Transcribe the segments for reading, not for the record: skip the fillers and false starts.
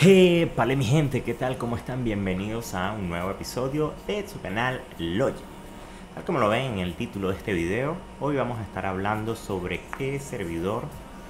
Vale mi gente, ¿qué tal? ¿Cómo están? Bienvenidos a un nuevo episodio de su canal Logic. Tal como lo ven en el título de este video, hoy vamos a estar hablando sobre qué servidor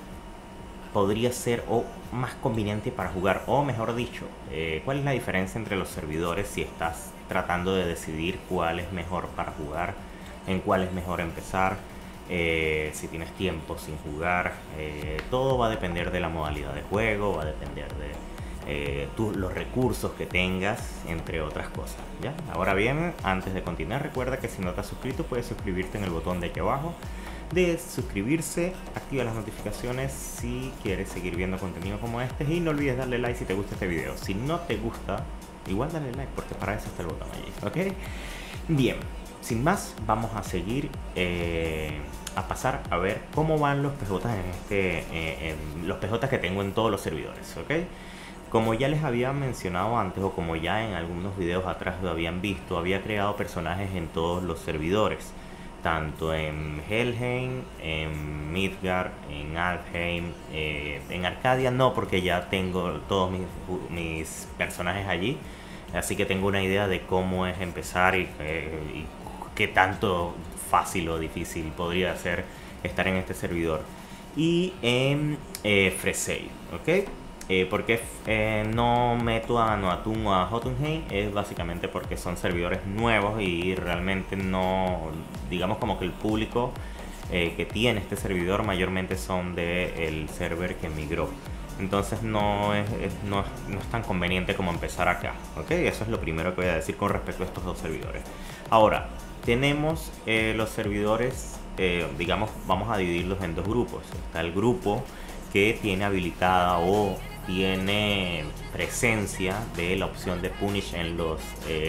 podría ser o más conveniente para jugar, o mejor dicho, cuál es la diferencia entre los servidores si estás tratando de decidir cuál es mejor para jugar, en cuál es mejor empezar, si tienes tiempo sin jugar. Todo va a depender de la modalidad de juego, va a depender de los recursos que tengas, entre otras cosas, ¿ya? Ahora bien, antes de continuar, recuerda que si no te has suscrito, puedes suscribirte en el botón de aquí abajo de suscribirse, activa las notificaciones si quieres seguir viendo contenido como este, y no olvides darle like si te gusta este video. Si no te gusta, igual dale like, porque para eso está el botón allí, ¿ok? Bien, sin más, vamos a seguir a pasar a ver cómo van los PJs los PJs que tengo en todos los servidores, ¿ok? Como ya les había mencionado antes, o como ya en algunos videos atrás lo habían visto, había creado personajes en todos los servidores, tanto en Helheim, en Midgard, en Alfheim, en Arcadia no, porque ya tengo todos mis personajes allí, así que tengo una idea de cómo es empezar y qué tanto fácil o difícil podría ser estar en este servidor. Y en Freesale, ¿ok? ¿Por qué no meto a Noatun o a Jotunheim? Es básicamente porque son servidores nuevos y realmente no, digamos como que el público que tiene este servidor mayormente son del server que migró. Entonces no es tan conveniente como empezar acá, ¿ok? Eso es lo primero que voy a decir con respecto a estos dos servidores. Ahora, tenemos los servidores, digamos, vamos a dividirlos en dos grupos. Está el grupo que tiene habilitada o tiene presencia de la opción de Punish en los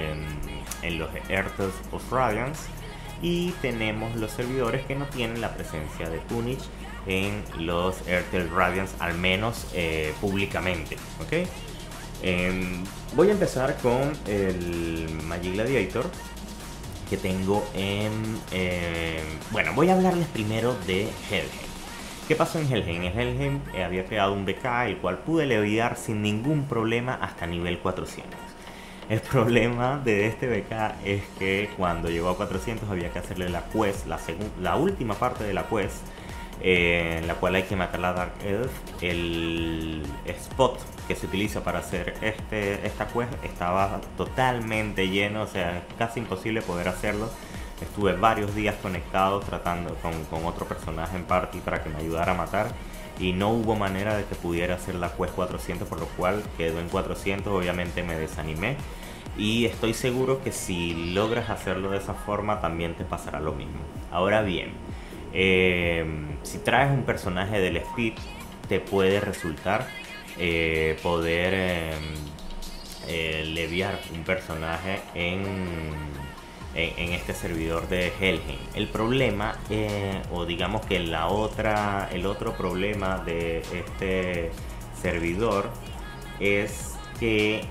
Earths of Radiance, y tenemos los servidores que no tienen la presencia de Punish en los Earths Radiance, al menos públicamente, ¿ok? Voy a empezar con el Magic Gladiator que tengo en... bueno, voy a hablarles primero de Helheim. ¿Qué pasó en Helheim? En Helheim había creado un BK, el cual pude leviar sin ningún problema hasta nivel 400. El problema de este BK es que cuando llegó a 400 había que hacerle la quest, la última parte de la quest, en la cual hay que matar a la Dark Elf. El spot que se utiliza para hacer esta quest estaba totalmente lleno, o sea, casi imposible poder hacerlo. Estuve varios días conectado tratando con otro personaje en party para que me ayudara a matar, y no hubo manera de que pudiera hacer la quest 400, por lo cual quedó en 400. Obviamente me desanimé, y estoy seguro que si logras hacerlo de esa forma también te pasará lo mismo. Ahora bien, si traes un personaje del Speed, te puede resultar poder leviar un personaje en este servidor de Helheim. El problema, o digamos que el otro problema de este servidor es que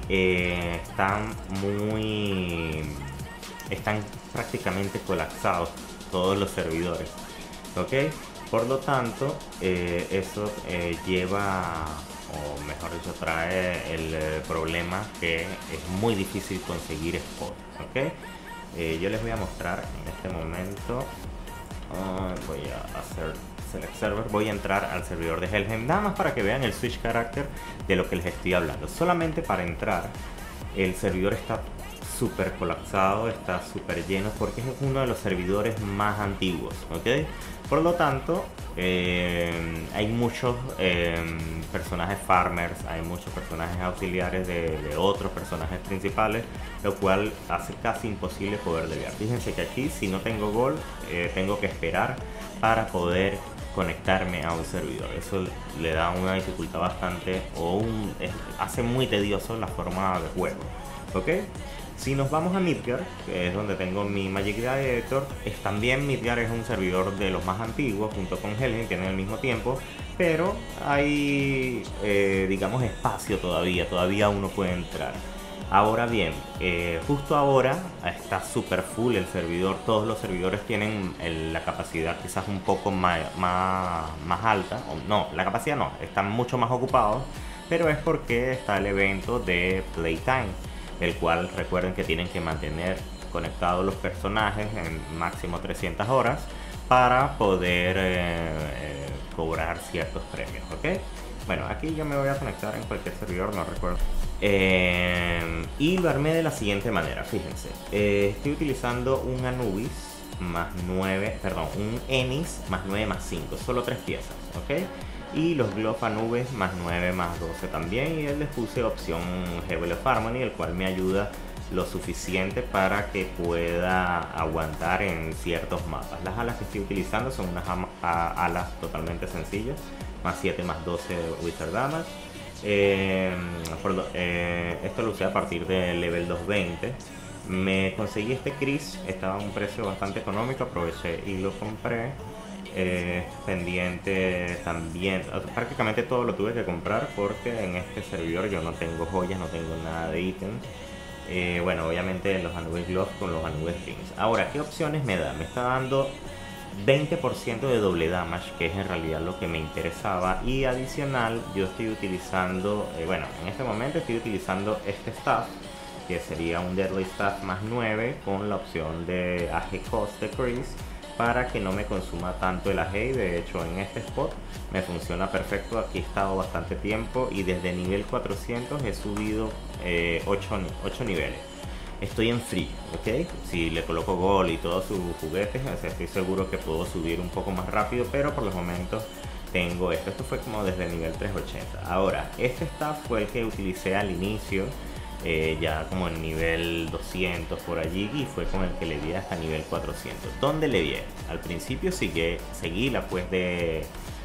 están prácticamente colapsados todos los servidores, ¿ok? Por lo tanto, eso lleva, o mejor dicho, trae el problema que es muy difícil conseguir spot, ¿ok? Yo les voy a mostrar en este momento. Voy a hacer select server, voy a entrar al servidor de Helheim, nada más para que vean el switch character de lo que les estoy hablando. Solamente para entrar, el servidor está súper colapsado, está súper lleno, porque es uno de los servidores más antiguos, ¿ok? Por lo tanto, hay muchos personajes farmers, hay muchos personajes auxiliares de otros personajes principales, lo cual hace casi imposible poder leviar. Fíjense que aquí, si no tengo gol, tengo que esperar para poder conectarme a un servidor. Eso le da una dificultad bastante, hace muy tedioso la forma de juego, ¿ok? Si nos vamos a Midgard, que es donde tengo mi Magic Gladiator, también Midgard es un servidor de los más antiguos, junto con Helheim, tienen el mismo tiempo, pero hay, digamos, espacio todavía uno puede entrar. Ahora bien, justo ahora está súper full el servidor, todos los servidores tienen la capacidad quizás un poco más alta, o no, la capacidad no, están mucho más ocupados, pero es porque está el evento de Playtime, el cual recuerden que tienen que mantener conectados los personajes en máximo 300 horas para poder cobrar ciertos premios, ¿ok? Bueno, aquí yo me voy a conectar en cualquier servidor, no recuerdo. Y lo armé de la siguiente manera, fíjense. Estoy utilizando un Anubis más 9, perdón, un Ennis más 9 más 5, solo 3 piezas, ¿ok? Y los Glove Anubis más 9 más 12 también, y les puse opción Heaven of Harmony, el cual me ayuda lo suficiente para que pueda aguantar en ciertos mapas. Las alas que estoy utilizando son unas alas totalmente sencillas, más 7 más 12 Wizard Damage. Esto lo usé a partir del level 220. Me conseguí este Chris, estaba a un precio bastante económico, aproveché y lo compré. Pendiente también, prácticamente todo lo tuve que comprar porque en este servidor yo no tengo joyas, no tengo nada de ítems. Bueno, obviamente los Anubis Gloves con los Anubis Rings. Ahora, ¿qué opciones me da? Me está dando 20% de doble damage, que es en realidad lo que me interesaba, y adicional yo estoy utilizando, bueno, en este momento estoy utilizando este staff, que sería un Deadly Staff más 9 con la opción de AG Cost Decrease, para que no me consuma tanto el AG. Y de hecho en este spot me funciona perfecto. Aquí he estado bastante tiempo y desde nivel 400 he subido 8 niveles. Estoy en free, ¿ok? Si le coloco gol y todos sus juguetes, o sea, estoy seguro que puedo subir un poco más rápido, pero por los momentos tengo esto. Esto fue como desde el nivel 380. Ahora, este staff fue el que utilicé al inicio, ya como en nivel 200 por allí, y fue con el que le di hasta nivel 400. ¿Dónde le di? Al principio seguí la pues de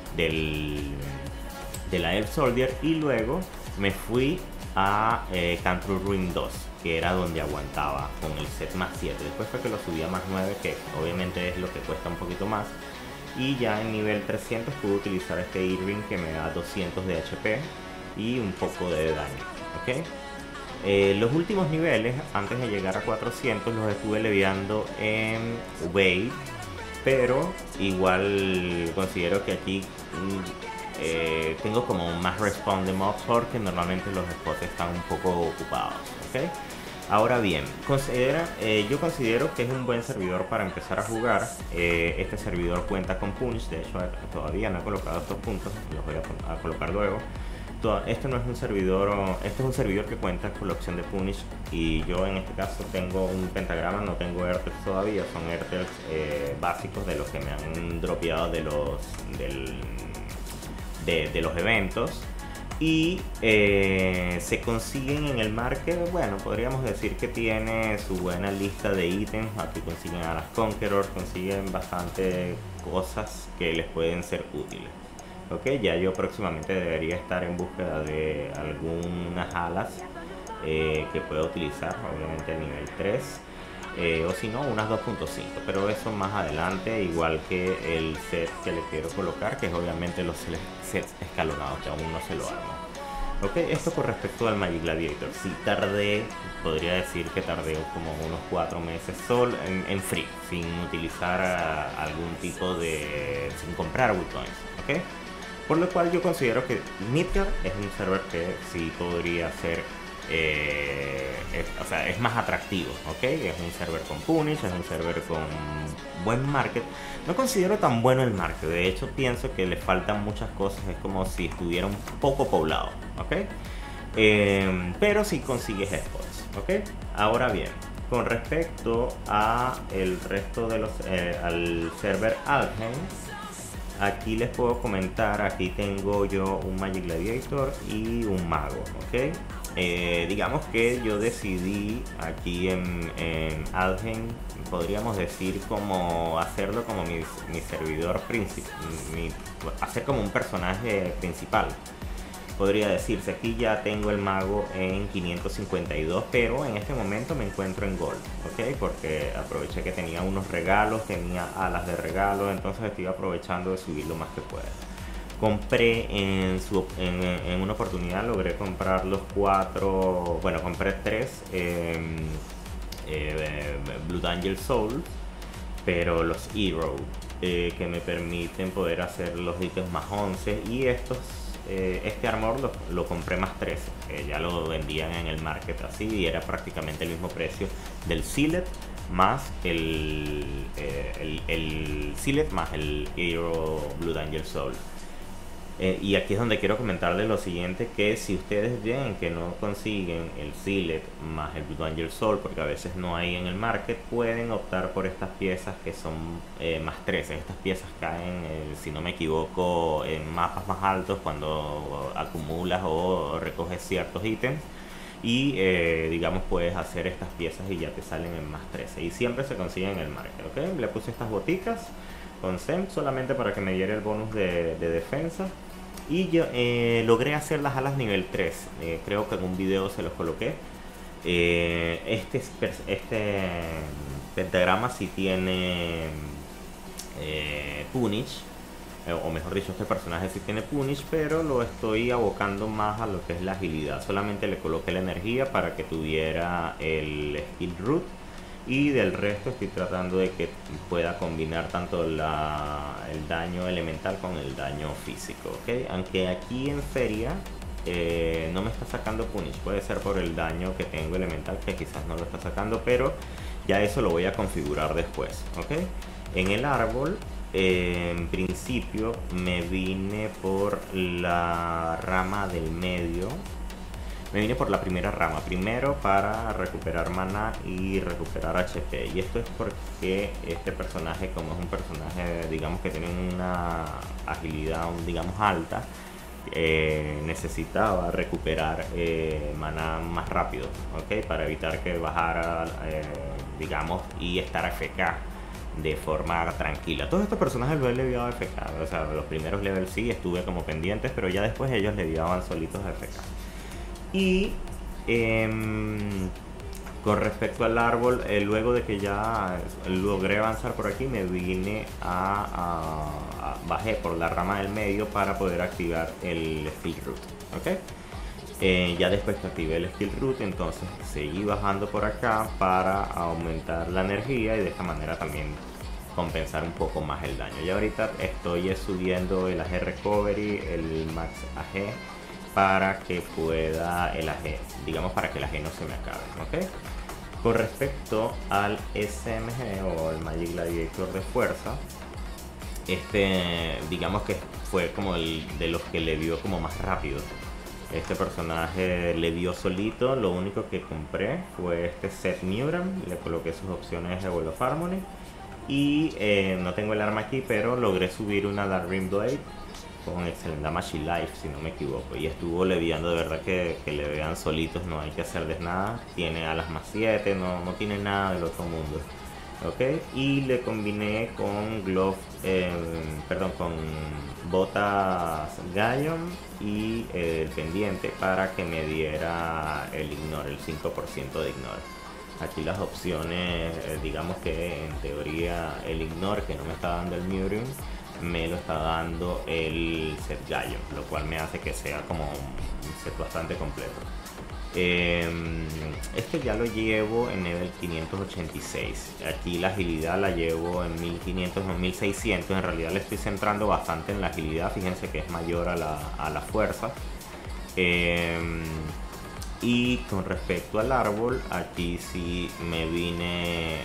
la Air Soldier, y luego me fui a Country Ruin 2, que era donde aguantaba con el set más 7. Después fue que lo subí a más 9, que obviamente es lo que cuesta un poquito más. Y ya en nivel 300 pude utilizar este Irving, que me da 200 de HP y un poco de daño, ¿ok? Los últimos niveles, antes de llegar a 400, los estuve leveando en Wave, pero igual considero que aquí tengo como más respawn de mobs, porque normalmente los spots están un poco ocupados, ¿ok? Ahora bien, yo considero que es un buen servidor para empezar a jugar. Este servidor cuenta con Punch, de hecho todavía no he colocado estos puntos, los voy a colocar luego. Este no es un servidor, este es un servidor que cuenta con la opción de Punish, y yo en este caso tengo un pentagrama, no tengo Airtels todavía, son Airtels básicos de los que me han dropeado de los eventos, y se consiguen en el market. Bueno, podríamos decir que tiene su buena lista de ítems. Aquí consiguen a las Conqueror, consiguen bastante cosas que les pueden ser útiles. Ok, ya yo próximamente debería estar en búsqueda de algunas alas que pueda utilizar, obviamente a nivel 3, o si no unas 2.5, pero eso más adelante, igual que el set que le quiero colocar, que es obviamente los sets escalonados, que aún no se lo armo. Ok, esto con respecto al Magic Gladiator. Si tardé, podría decir que tardé como unos 4 meses solo en free, sin utilizar algún tipo de... sin comprar Witcoins, ok. Por lo cual yo considero que Midgard es un server que sí podría ser, o sea, es más atractivo, ¿ok? Es un server con Punish, es un server con buen market. No considero tan bueno el market, de hecho pienso que le faltan muchas cosas, es como si estuviera un poco poblado, ¿ok? Pero sí consigues spots, ¿ok? Ahora bien, con respecto a el resto de los, al server Alheim, aquí les puedo comentar, aquí tengo yo un Magic Gladiator y un mago, ¿ok? Digamos que yo decidí aquí en Alheim, podríamos decir como hacerlo como mi servidor principal, hacer como un personaje principal. Podría decirse, aquí ya tengo el mago en 552, pero en este momento me encuentro en gold, ¿ok? Porque aproveché que tenía unos regalos, tenía alas de regalo, entonces estoy aprovechando de subir lo más que pueda. Compré en una oportunidad, logré comprar los 4, bueno, compré 3 Blood Angel Souls, pero los Hero, que me permiten poder hacer los ítems más 11, y estos este armor lo compré más 13. Ya lo vendían en el market así y era prácticamente el mismo precio del Sealed más el Sealed más el Hero Blood Angel Soul. Y aquí es donde quiero comentarles lo siguiente, que si ustedes ven que no consiguen el Sealed más el Blood Angel Soul, porque a veces no hay en el market, pueden optar por estas piezas que son más 13. Estas piezas caen, si no me equivoco, en mapas más altos cuando acumulas o recoges ciertos ítems. Y digamos puedes hacer estas piezas y ya te salen en más 13. Y siempre se consiguen en el market, ¿ok? Le puse estas boticas con SEM solamente para que me diera el bonus de defensa. Y yo logré hacer las alas nivel 3. Creo que en un video se los coloqué. Este pentagrama sí tiene Punish. O mejor dicho, este personaje sí tiene Punish, pero lo estoy abocando más a lo que es la agilidad. Solamente le coloqué la energía para que tuviera el Skill Root. Y del resto estoy tratando de que pueda combinar tanto el daño elemental con el daño físico, ¿ok? Aunque aquí en feria no me está sacando Punish. Puede ser por el daño que tengo elemental, que quizás no lo está sacando, pero ya eso lo voy a configurar después, ¿ok? En el árbol, en principio me vine por la rama del medio. Me vine por la primera rama, primero para recuperar mana y recuperar HP. Y esto es porque este personaje, como es un personaje, digamos que tiene una agilidad, digamos, alta, necesitaba recuperar mana más rápido, ¿ok? Para evitar que bajara, digamos, y estar AFK de forma tranquila. Todos estos personajes los he leviado AFK, o sea, los primeros levels sí estuve como pendientes, pero ya después ellos leviaban solitos AFK. Y con respecto al árbol, luego de que ya logré avanzar por aquí, me vine bajé por la rama del medio para poder activar el Skill Root, ¿ok? Ya después que activé el Skill Root, entonces seguí bajando por acá para aumentar la energía y de esta manera también compensar un poco más el daño. Y ahorita estoy subiendo el AG Recovery, el Max AG, para que pueda el AG, digamos, para que el AG no se me acabe, ¿ok? Con respecto al SMG o el Magic Gladiator de fuerza, digamos que fue como el de los que le vio como más rápido. Este personaje le vio solito. Lo único que compré fue este Set Muram, le coloqué sus opciones de Wall of Harmony y no tengo el arma aquí, pero logré subir una Dark Rim Blade con Excellent Damage y Life, si no me equivoco, y estuvo leviando. De verdad que le vean solitos, no hay que hacerles nada. Tiene alas más 7, no tiene nada del otro mundo, ok. Y le combiné con con botas Galleon y el pendiente para que me diera el Ignore, el 5% de Ignore. Aquí las opciones, digamos que en teoría el Ignore, que no me está dando el Murim, me lo está dando el set Gallo, lo cual me hace que sea como un set bastante completo. Este ya lo llevo en nivel 586. Aquí la agilidad la llevo en 1500, no 1600. En realidad le estoy centrando bastante en la agilidad. Fíjense que es mayor a la fuerza. Y con respecto al árbol, aquí sí me vine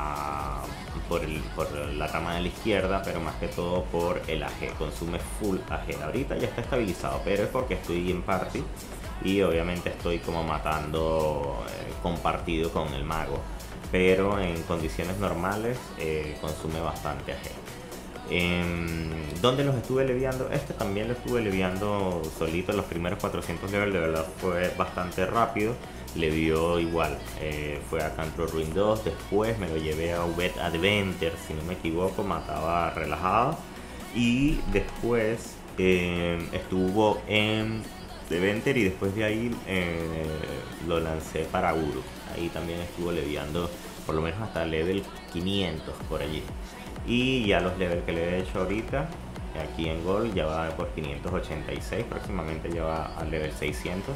por la rama de la izquierda, pero más que todo por el AG. Consume full AG. Ahorita ya está estabilizado, pero es porque estoy en party y obviamente estoy como matando compartido con el mago, pero en condiciones normales consume bastante AG. ¿Dónde los estuve leviando? Este también lo estuve leviando solito en los primeros 400 levels. De verdad fue bastante rápido. Le vio igual, fue a Control Ruin 2. Después me lo llevé a Wet Adventure, si no me equivoco, mataba relajado. Y después estuvo en Adventure y después de ahí lo lancé para Uru. Ahí también estuvo leviando por lo menos hasta level 500 por allí. Y ya los levels que le he hecho ahorita aquí en Gold ya va por 586, próximamente ya va al level 600.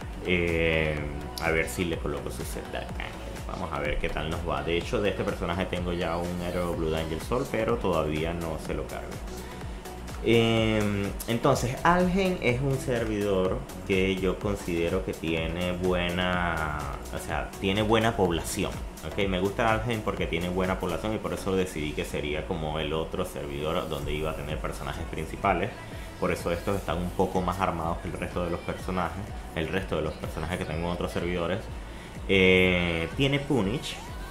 A ver si le coloco su set Dark Angel, vamos a ver qué tal nos va. De hecho, de este personaje tengo ya un Hero Blood Angel Soul, pero todavía no se lo cargo. Entonces, Algen es un servidor que yo considero que tiene buena, o sea, tiene buena población. ¿Okay? Me gusta Algen porque tiene buena población y por eso decidí que sería como el otro servidor donde iba a tener personajes principales. Por eso estos están un poco más armados que el resto de los personajes, que tengo en otros servidores. Tiene Punich.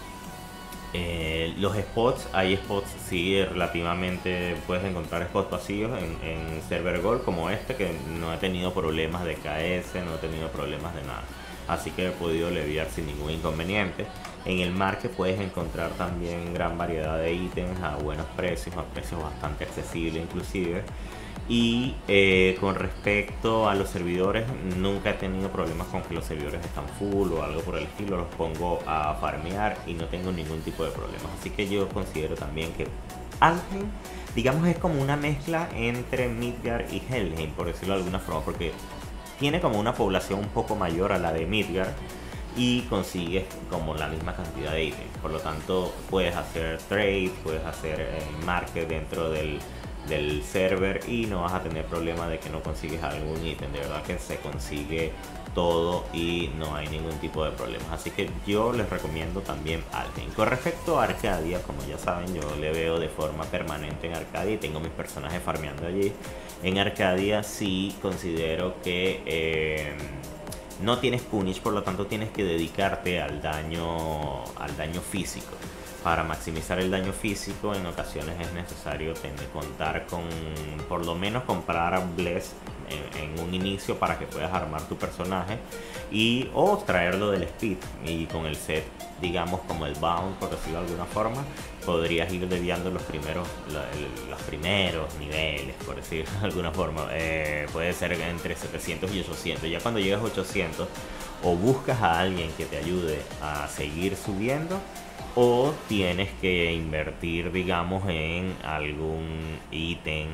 Los spots, hay spots, sí, relativamente puedes encontrar spots vacíos en Server Gold como este, que no he tenido problemas de KS, no he tenido problemas de nada, así que he podido leviar sin ningún inconveniente. En el market puedes encontrar también gran variedad de ítems a buenos precios, a precios bastante accesibles inclusive. Y con respecto a los servidores, nunca he tenido problemas con que los servidores están full o algo por el estilo. Los pongo a farmear y no tengo ningún tipo de problemas. Así que yo considero también que Algen, digamos, es como una mezcla entre Midgard y Helheim, por decirlo de alguna forma, porque tiene como una población un poco mayor a la de Midgard y consigues como la misma cantidad de ítems. Por lo tanto, puedes hacer trade, puedes hacer market dentro del server y no vas a tener problema de que no consigues algún ítem. De verdad que se consigue todo y no hay ningún tipo de problemas, así que yo les recomiendo también Algen. Con respecto a Arcadia, como ya saben, yo le veo de forma permanente en Arcadia y tengo mis personajes farmeando allí. En Arcadia sí considero que no tienes Punish, por lo tanto tienes que dedicarte al daño físico. Para maximizar el daño físico, en ocasiones es necesario contar con, por lo menos comprar un Bless en un inicio para que puedas armar tu personaje o traerlo del Speed, y con el set, digamos, como el Bound, por decirlo de alguna forma, podrías ir desviando los primeros niveles, por decirlo de alguna forma. Puede ser entre 700 y 800. Ya cuando llegas a 800, o buscas a alguien que te ayude a seguir subiendo, o tienes que invertir, digamos, en algún ítem,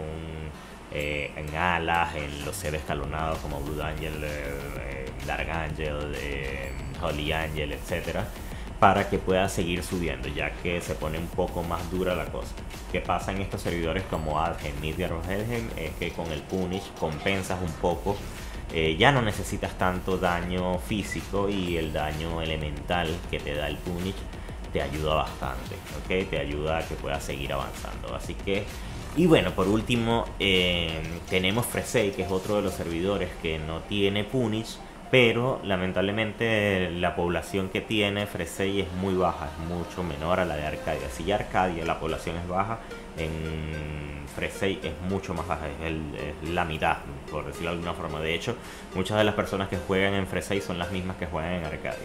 en alas, en los seres escalonados como Blood Angel, Dark Angel, Holy Angel, etcétera, para que puedas seguir subiendo, ya que se pone un poco más dura la cosa. ¿Qué pasa en estos servidores como Algen, Midgard o Helheim? Es que con el Punish compensas un poco. Ya no necesitas tanto daño físico y el daño elemental que te da el Punish te ayuda bastante, ¿ok? Te ayuda a que puedas seguir avanzando. Así que, y bueno, por último tenemos Freesay, que es otro de los servidores que no tiene Punish, pero lamentablemente la población que tiene Freesay es muy baja, es mucho menor a la de Arcadia. Si ya Arcadia la población es baja, en Freesay es mucho más baja, es la mitad, por decirlo de alguna forma. De hecho, muchas de las personas que juegan en Freesay son las mismas que juegan en Arcadia.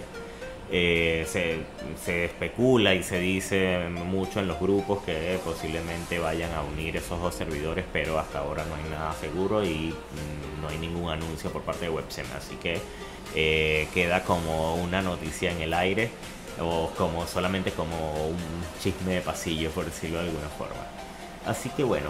Se especula y se dice mucho en los grupos que posiblemente vayan a unir esos dos servidores, pero hasta ahora no hay nada seguro y no hay ningún anuncio por parte de Websem, así que queda como una noticia en el aire, o como solamente como un chisme de pasillo, por decirlo de alguna forma. Así que bueno,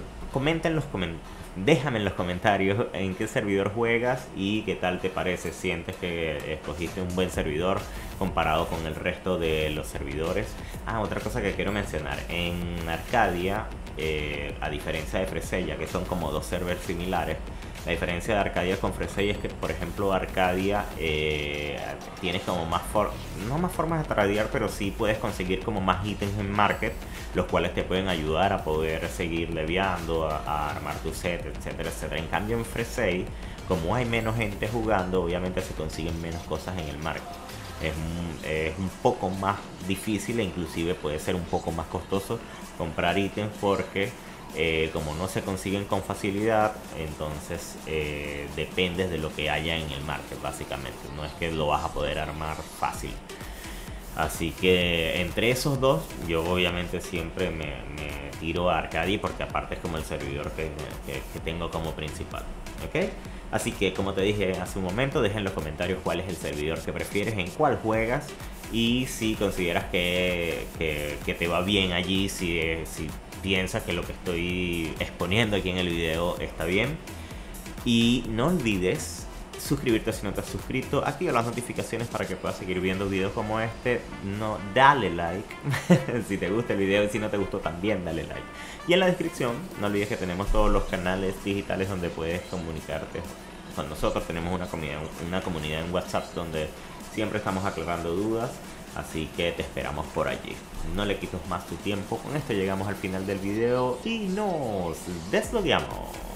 déjame en los comentarios en qué servidor juegas y qué tal te parece. ¿Sientes que escogiste un buen servidor comparado con el resto de los servidores? Otra cosa que quiero mencionar, en Arcadia, a diferencia de Freesay, ya que son como dos servers similares, la diferencia de Arcadia con Freesay es que, por ejemplo, Arcadia tienes como no más formas de tradear, pero sí puedes conseguir como más ítems en market, los cuales te pueden ayudar a poder seguir leviando, a armar tu set, etcétera, etcétera. En cambio, en Freesay, como hay menos gente jugando, obviamente se consiguen menos cosas en el market. Es un poco más difícil e inclusive puede ser un poco más costoso comprar ítems, porque como no se consiguen con facilidad, entonces dependes de lo que haya en el market, básicamente. No es que lo vas a poder armar fácil. Así que entre esos dos, yo obviamente siempre me tiro a Arcadia, porque aparte es como el servidor que tengo como principal, ¿ok? Así que, como te dije hace un momento, deja en los comentarios cuál es el servidor que prefieres, en cuál juegas, y si consideras que te va bien allí, si piensas que lo que estoy exponiendo aquí en el video está bien. Y no olvides suscribirte si no te has suscrito, activa las notificaciones para que puedas seguir viendo videos como este. No, dale like si te gusta el video, y si no te gustó también dale like. Y en la descripción no olvides que tenemos todos los canales digitales donde puedes comunicarte con nosotros. Tenemos una comunidad en WhatsApp donde siempre estamos aclarando dudas, así que te esperamos por allí. No le quito más tu tiempo. Con esto llegamos al final del video y nos deslogueamos.